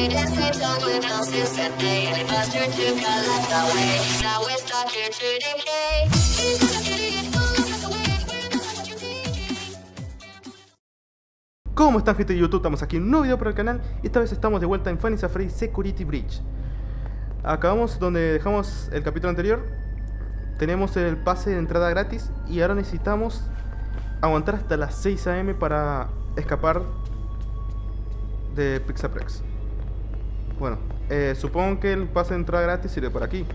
¿Cómo están, gente de YouTube? Estamos aquí en un nuevo video para el canal y esta vez estamos de vuelta en Five Nights at Freddy's Security Breach. Acabamos donde dejamos el capítulo anterior. Tenemos el pase de entrada gratis y ahora necesitamos aguantar hasta las 6 AM para escapar de Pixaprex. Bueno, supongo que el pase de entrada gratis sirve por aquí.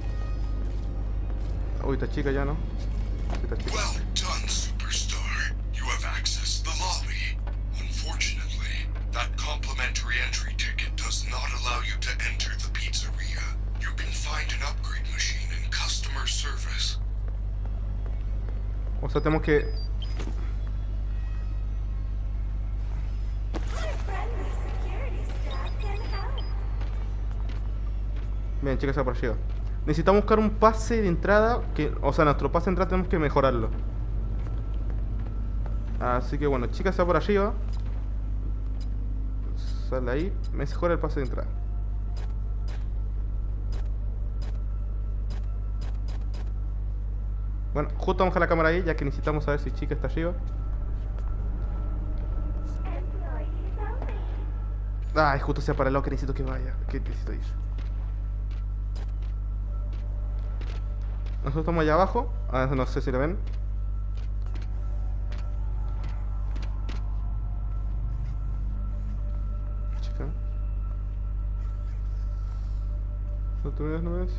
Uy, esta chica ya no. Esta chica. Well done, superstar. You have accessed the lobby. Unfortunately, that complimentary entry ticket does not allow you to enter the pizzeria. You can find an upgrade machine in customer service. O sea, tenemos que... Bien, chicas, se apareció. Necesitamos buscar un pase de entrada que, o sea, nuestro pase de entrada tenemos que mejorarlo. Así que bueno, chicas, está por arriba. Sale ahí, mejora el pase de entrada. Bueno, justo vamos a la cámara ahí, ya que necesitamos saber si chica está arriba. Ay, justo se ha parado, que necesito que vaya. Que necesito ir. Nosotros estamos allá abajo. No sé si lo ven. Chica. ¿No te ves? ¿No ves?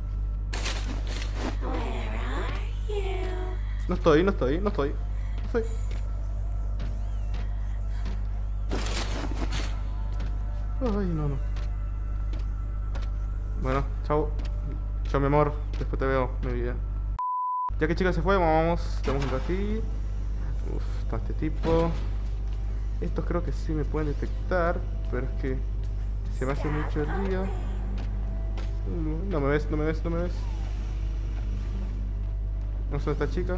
No estoy. Ay, no. Bueno, chao. Chao, mi amor. Después te veo, mi vida. Ya que chica se fue, vamos. Tenemos un aquí. Uf, está este tipo. Estos creo que sí me pueden detectar, pero es que se me hace mucho el día. No me ves. No sé esta chica.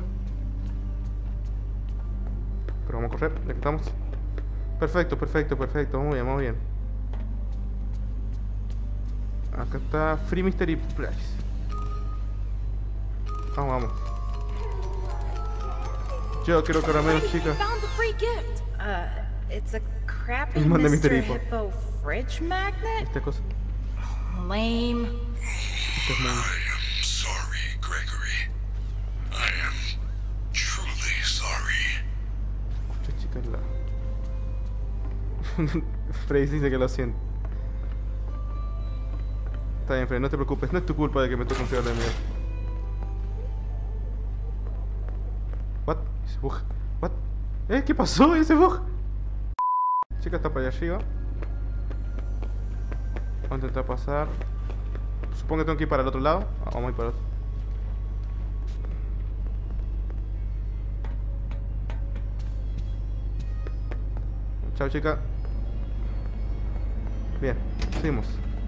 Pero vamos a correr, ya que estamos. Perfecto. Vamos bien. Acá está Free Mystery Price. Vamos. Yo quiero caramelo, chica. It's a crappy Manda Mr. Mystery Hippo. Hippo fridge magnet? Esta cosa. Lame. Esta es I muy... am sorry, Gregory. I am truly sorry. Esta chica es la... Frey dice que lo siente. Está bien, Frey, no te preocupes. No es tu culpa de que me toque un feo de miedo. What? Ese bug. What? ¿Qué pasó? Ese bug. Chica está para allá arriba. Vamos a intentar pasar. Supongo que tengo que ir para el otro lado. Vamos a ir para el otro. Chao, chica. Bien, seguimos.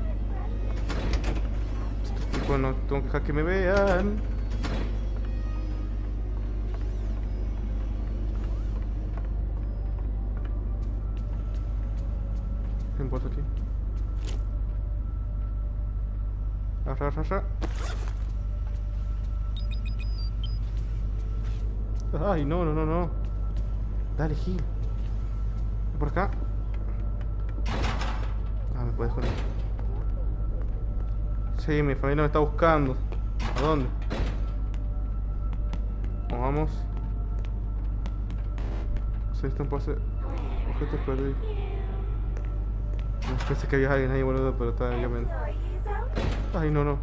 Estos tipos no tengo que dejar que me vean. ¿Qué importa aquí? Arra. Ay, no. Dale, Gil. ¿Por acá? Me puedes joder. Sí, mi familia me está buscando. ¿A dónde? Vamos. Sí, esto puede ser. Objetos perdidos. Pensé que había alguien ahí, boludo, pero está ya me... Ay, no.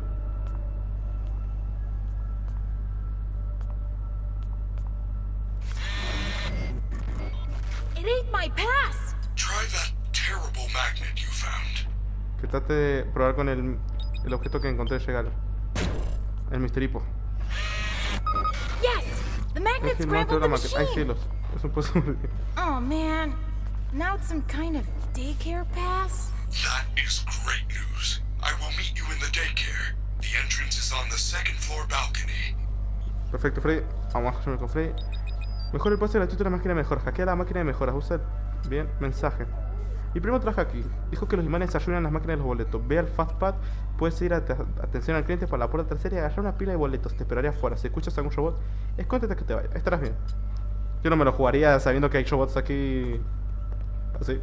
It ate my pass. Try that terrible magnet you found. Que trate de probar con el objeto que encontré de regalo. El Mystery Hippo. Yes, the magnet scrambled the machine. Ay, cielos. Es un posible. Oh man, now it's some kind of daycare pass. That is great news. I will meet you in the daycare. The entrance is on the second floor balcony. Perfecto, Freddy. Vamos a hacerme con Freddy. Mejor el pase gratuito de la máquina de mejoras. Hackea la máquina de mejoras. Usa bien mensaje. Mi primo trabaja aquí. Dijo que los imanes arruinan las máquinas de los boletos. Ve al Fastpad, puedes ir a atención al cliente para la puerta trasera y agarrar una pila de boletos. Te esperaré afuera. Si escuchas a algún robot, escóndete que te vaya. Estarás bien. Yo no me lo jugaría sabiendo que hay robots aquí. Así.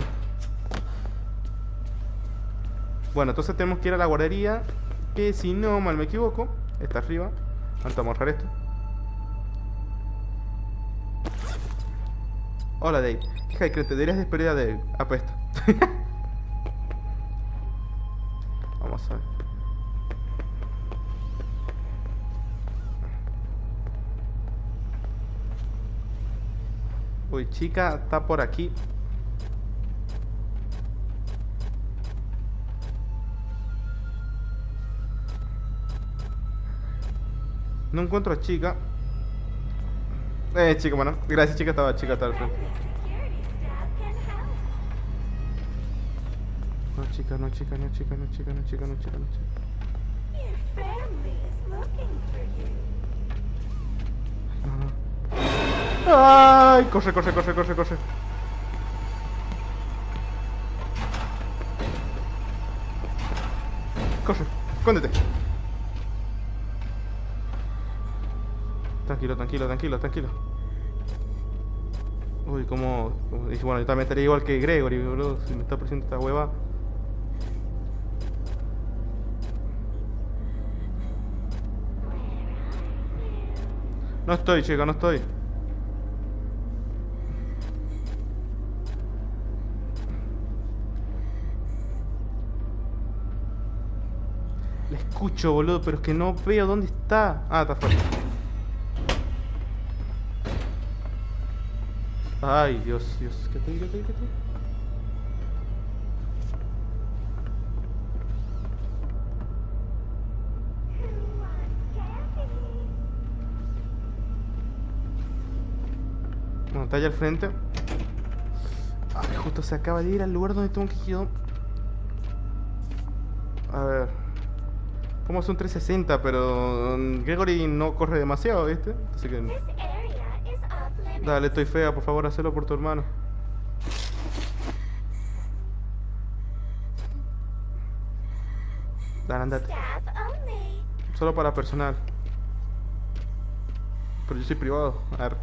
Bueno, entonces tenemos que ir a la guardería. Que si no mal me equivoco, está arriba. Antes vamos a borrar esto. Hola Dave. Hija de cliente, deberías despedir a Dave. Apesta. Vamos a ver. Uy, chica, está por aquí. No encuentro a chica. Chica, bueno. Gracias, chica, estaba al frente. No, chica, no, chica, no, chica, no, chica, no, chica, no, chica, no, chica. No, no. ¡Ay! Corre, corre, corre, corre, corre. Corre, escóndete. Tranquilo, tranquilo, tranquilo, tranquilo. Uy, como... Bueno, yo también estaría igual que Gregory, boludo. Si me está apareciendo esta hueva. No estoy, chica, no estoy. La escucho, boludo, pero es que no veo dónde está. Ah, está afuera. Ay, Dios, Dios. ¿Qué te digo? ¿Qué te digo? Bueno, está allá al frente. Ay, justo se acaba de ir al lugar donde tengo que ir. A ver. Como son 360, pero Gregory no corre demasiado, ¿viste? Así que... Dale, estoy fea, por favor, hacelo por tu hermano. Dale, andate. Solo para personal. Pero yo soy privado. A ver.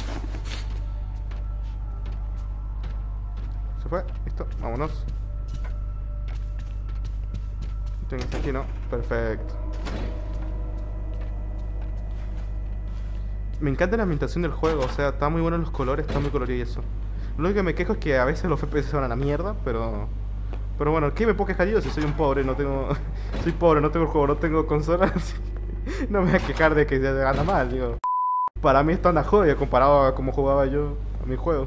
¿Se fue? Listo, vámonos. Tienes aquí, ¿no? Perfecto. Me encanta la ambientación del juego, o sea, está muy bueno los colores, está muy colorido y eso. Lo único que me quejo es que a veces los FPS se van a la mierda, pero bueno, ¿qué me puedo quejar yo si soy un pobre? No tengo... soy pobre, no tengo el juego, no tengo consola, así que no me voy a quejar de que se gana mal, digo. Para mí está una joya comparado a cómo jugaba yo a mi juego.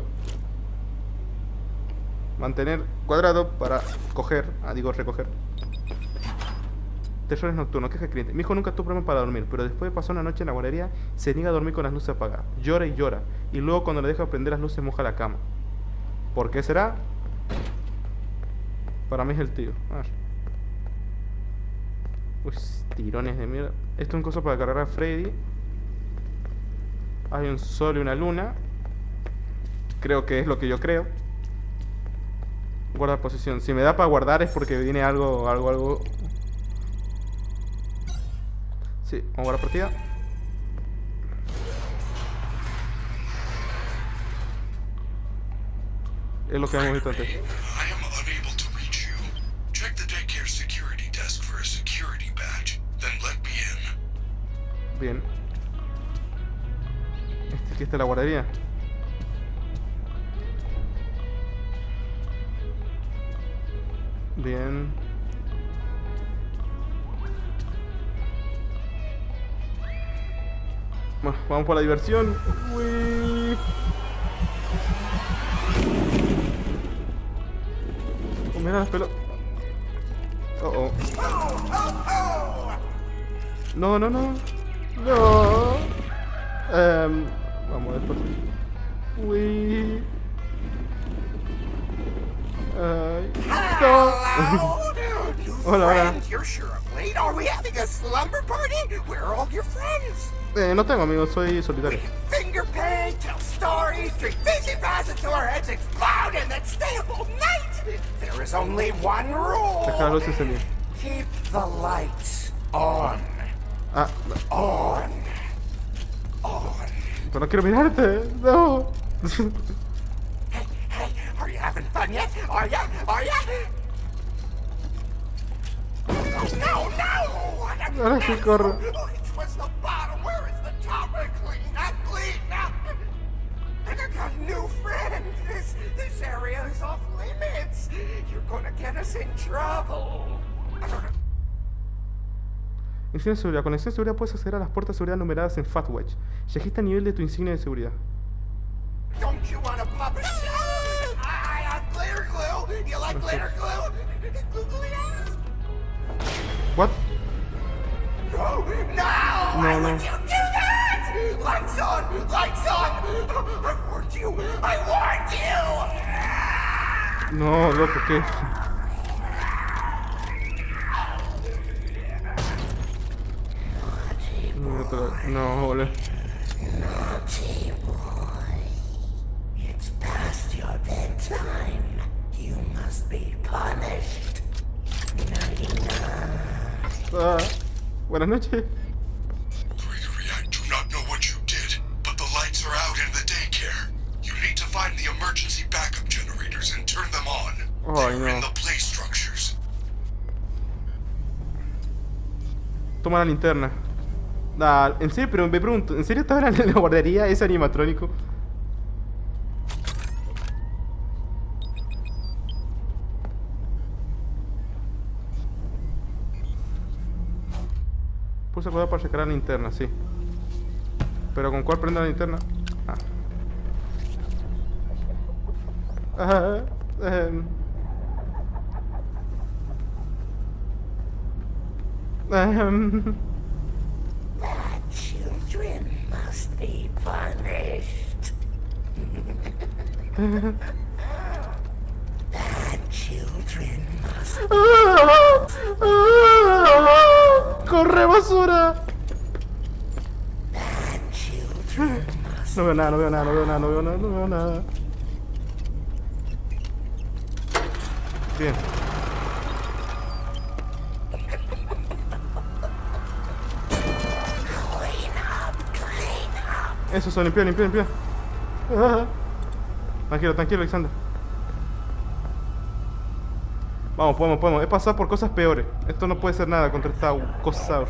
Mantener cuadrado para coger, recoger. Terrores nocturnos, queja del cliente. Mi hijo nunca tuvo problema para dormir, pero después de pasar una noche en la guardería, se niega a dormir con las luces apagadas. Llora y llora. Y luego cuando le deja prender las luces moja la cama. ¿Por qué será? Para mí es el tío. A ver. Uy, tirones de mierda. Esto es un coso para cargar a Freddy. Hay un sol y una luna. Creo que es lo que yo creo. Guardar posición. Si me da para guardar es porque viene algo. Sí, vamos a guardar partida. Es lo que hemos visto antes. I am unable to reach you. Check the daycare security desk for a security badge, then let me in. Bien. Aquí está la guardería. Bien. Bueno, vamos por la diversión. Uy. Oh, mira las pelotas. Oh, oh. No, no, no. No. Vamos después. Uy. Ay. No. Hola, hola. You're sure of late. Are we having a slumber party? Where are all your friends? No tengo amigos, soy solitario. Things finger paint, tell stories, drink fizzy fast until our heads explode, and then stay up all night. There is only one rule. Deja las luces encendidas. Keep the lights on. Ah, On. On. pero no quiero mirarte. No. Hey, hey, are you having fun yet? Are ya? Are ya? No, no! Ahora sí corro. Which was the bottom? Where is the top? Clean up, clean up! And I got a new friend. This area is off limits. You're gonna get us in trouble. Insignia de seguridad. Con insignia de seguridad puedes acceder a las puertas de seguridad numeradas en Fatwatch. Y aquí está el nivel de tu insignia de seguridad. Don't you want a puppet show? I have glitter glue. You like glitter glue? What? No, no! Why No, no. would you do that? Lights on! Lights on! I warned you! I warned you! No, loco, ¿qué? No, boludo. Naughty boy. It's past your bedtime. You must be punished. Ah, buenas noches. Gregory, I do not know what you did, but the lights are out in the daycare. You need to find the emergency backup generators and turn them on. Ay, They're in no. the play structures. Toma la linterna. Ah, en serio, pero me pregunto, ¿en serio estaba en la guardería ese animatrónico? Puse a para checar la linterna, sí. Pero ¿con cuál prende la linterna? Ah. Ajá, Children must be punished. Bad children must ¡Corre, basura! Bad children must No veo nada, no veo nada, no veo nada, no veo nada, no veo nada. Bien. Eso, son limpia, limpia, limpia. Ah. Tranquilo, tranquilo, Alexander. Vamos, podemos. He pasado por cosas peores. Esto no puede ser nada contra esta cosa.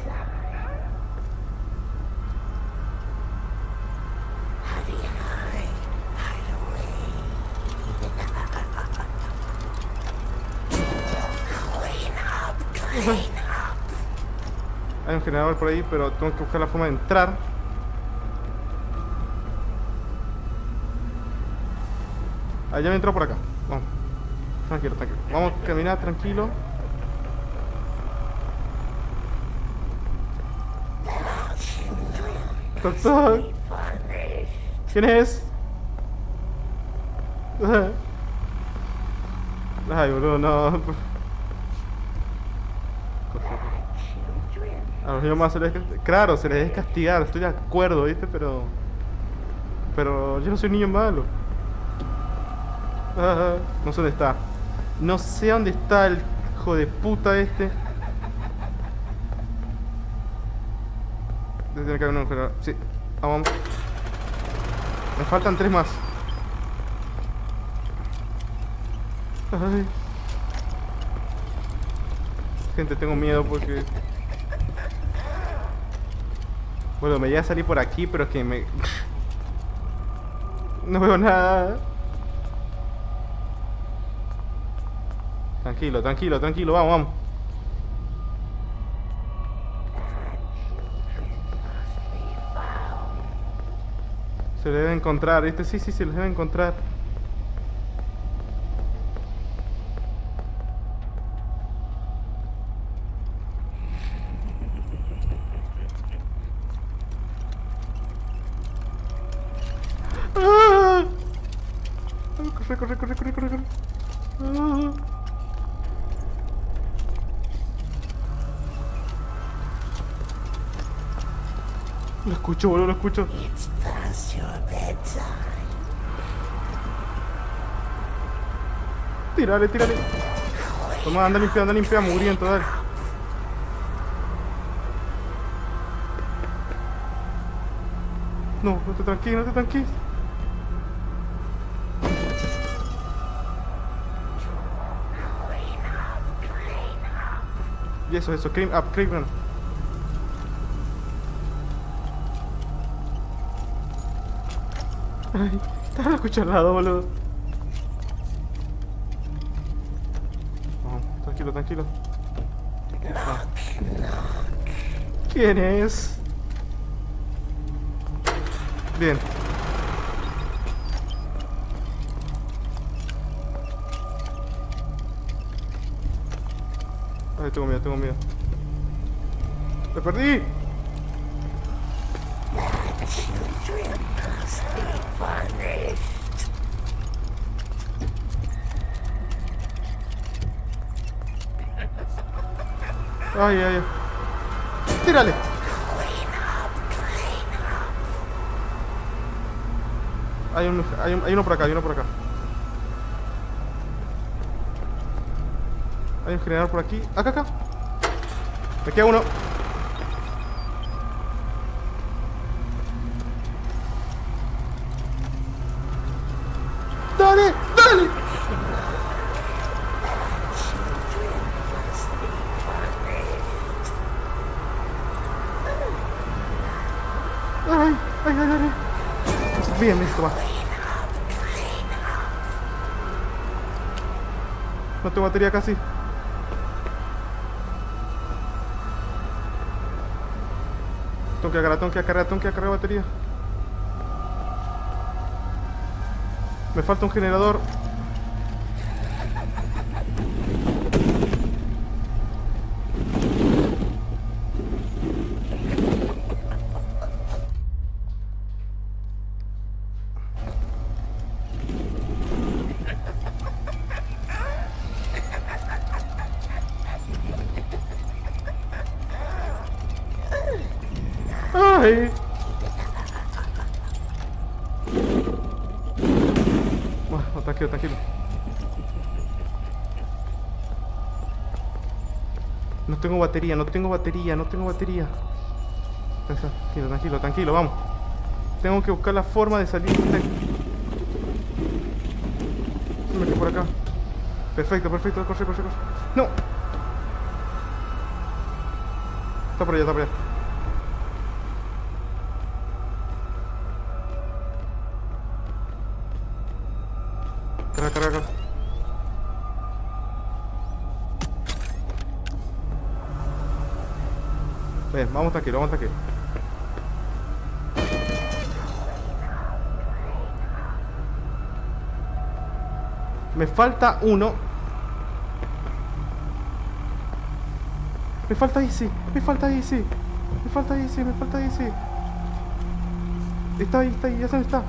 Hay un generador por ahí, pero tengo que buscar la forma de entrar. Ah, ya me entró por acá. Vamos. Tranquilo, tranquilo. Vamos a caminar tranquilo. Doctor. ¿Quién es? Ay, boludo, no. A los niños más se les... Claro, se les debe castigar, estoy de acuerdo, ¿viste? Pero yo no soy un niño malo. No sé dónde está. No sé dónde está el hijo de puta este. Debe tener que haber un generador. Sí, vamos. Me faltan 3 más. Ay. Gente, tengo miedo porque... Bueno, me voy a salir por aquí, pero es que me... No veo nada. Tranquilo, tranquilo, tranquilo, vamos, vamos. Se le debe encontrar, ¿viste? Sí, se les debe encontrar. ¡Ah! Corre. ¡Ah! escucho, boludo, lo escucho. It's past your bedtime. Tírale, tírale. Toma, anda limpia, muriendo, dale. No, no te tranquiles, no te tranquiles. Y eso, clean up. Ay, estaba lo escucho al lado, boludo. Vamos, tranquilo. Ah. ¿Quién es? Bien. Ay, tengo miedo. ¡Me perdí! Ay. ¡Tírale! Hay uno por acá, Hay un generador por aquí. Acá. Me queda uno. ¡Dale! ¡Ay! Bien, listo, va. No tengo batería casi. Tengo que cargar batería. Me falta un generador. ¡Ay! Bueno, tranquilo. No tengo batería. Tranquilo, vamos. Tengo que buscar la forma de salir. Me metí por acá. Perfecto, corre. ¡No! Está por allá. Carga. Ven, vamos tranquilo. Me falta uno. Me falta Easy. Está ahí, ya se me está.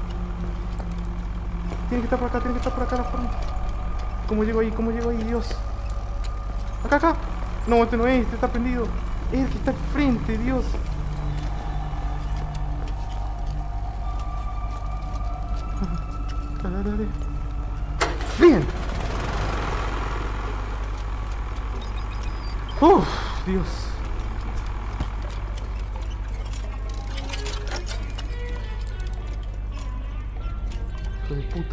Tiene que estar por acá la forma. ¿Cómo llego ahí, Dios? Acá. No, este no es, este está prendido. Es el que está al frente, Dios. Dale. Bien. Dios. Hijo de puta.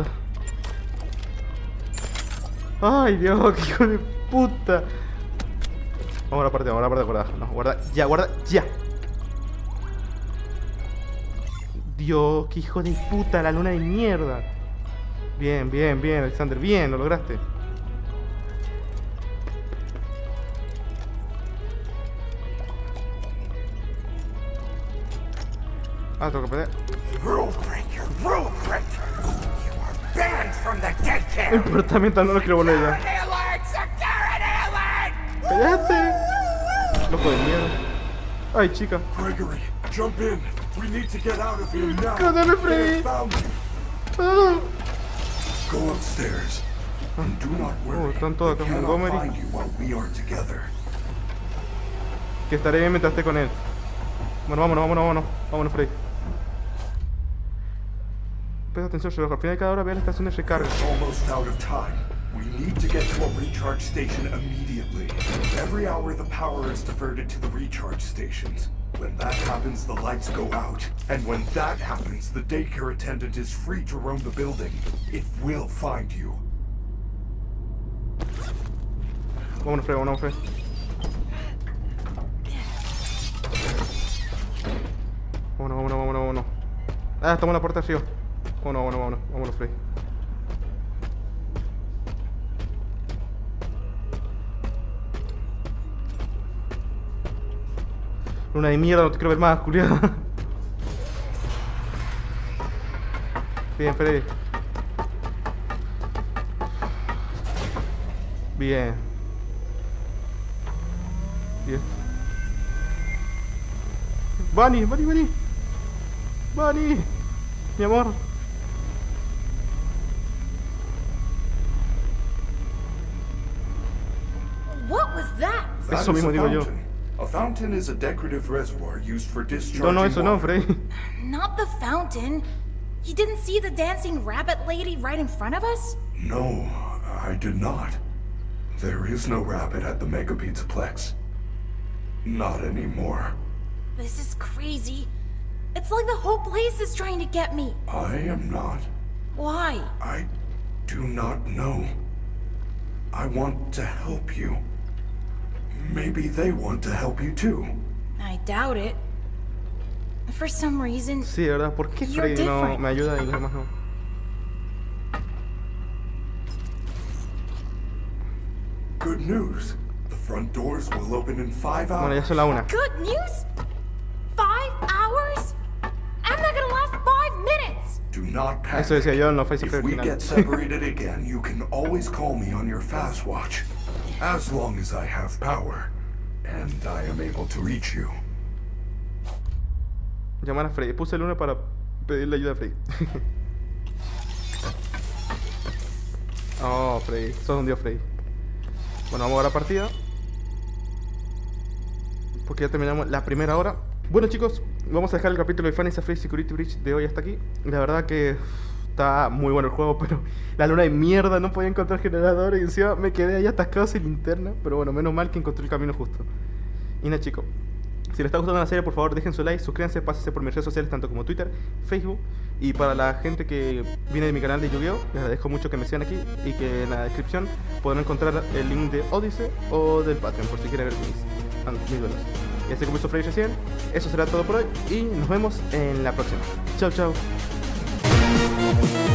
Ay, Dios, qué hijo de puta. Vamos a la parte de guardar. No, guarda ya. Dios, qué hijo de puta, la luna de mierda. Bien, Alexander, bien, lo lograste. Tengo que pelear. Rule breaker. You are banned from the dead camp. Comportamiento no lo quiero volver ya. Security alert! ¡Cállate! Loco de mierda. Ay, chica. Gregory, jump in. We need to get out of here now. Dale, Freddy. Found you. Ah. Go upstairs. And do not worry. Están todos acá, We cannot Montgomery. find you while we are together. Que estaré bien mientras esté con él. Bueno, vámonos, Freddy. Presta atención, Sherlock. Al final de cada hora ve la estación de recarga. We're almost out of time. We need to get to a recharge station immediately. Every hour the power is diverted to the recharge stations. When that happens, the lights go out. And when that happens, the daycare attendant is free to roam the building. It will find you. Vámonos, Freddy. Vámonos. Ah, estamos en la puerta de arriba. Vámonos, Freddy. Luna de mierda, no te quiero ver más, culiado. Bien, Freddy. Bien. Bunny, mi amor. What was that? That Eso is mismo a digo yo. fountain. A fountain is a decorative reservoir used for discharging No, eso no, water. Freddy. Not the fountain. You didn't see the dancing rabbit lady right in front of us? No, I did not. There is no rabbit at the Mega Pizzaplex. Not anymore. This is crazy. It's like the whole place is trying to get me. I am not. Why? I do not know. I want to help you. Maybe they want to help you too. I doubt it. For some reason, Sí, ¿verdad? ¿Por qué You're Freddy no different. me ayuda y los demás no? Good news. The front doors will open in 5 Bueno, ya hours. son la 1. good news? 5 hours? I'm not gonna last 5 minutes! Do not panic. Eso decía yo en los Face If Free we original. get separated again, you can always call me on your fast watch. As long as I have power. And I am able to reach you. Llamar a Freddy. Puse el 1 para pedirle ayuda a Freddy. Oh, Freddy. Sos un dios, Freddy. Bueno, vamos a la partida. Porque ya terminamos la primera hora. Bueno, chicos, vamos a dejar el capítulo de Fantasy Free Security Breach de hoy hasta aquí. La verdad que está muy bueno el juego, pero la luna de mierda, no podía encontrar generador y encima me quedé ahí atascado sin linterna. Pero bueno, menos mal que encontré el camino justo. Y nada, chicos, si les está gustando la serie, por favor dejen su like, suscríbanse, pásense por mis redes sociales, tanto como Twitter, Facebook. Y para la gente que viene de mi canal de Yu-Gi-Oh, les agradezco mucho que me sigan aquí y que en la descripción podrán encontrar el link de Odyssey o del Patreon, por si quieren ver mis duelos. Y así como hizo Freddy recién, eso será todo por hoy y nos vemos en la próxima. Chao, chao.